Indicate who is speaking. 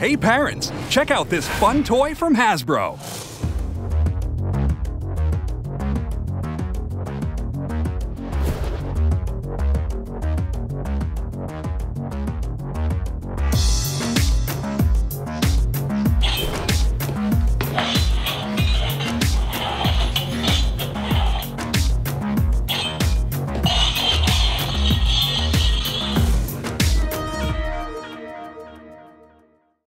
Speaker 1: Hey parents, check out this fun toy from Hasbro.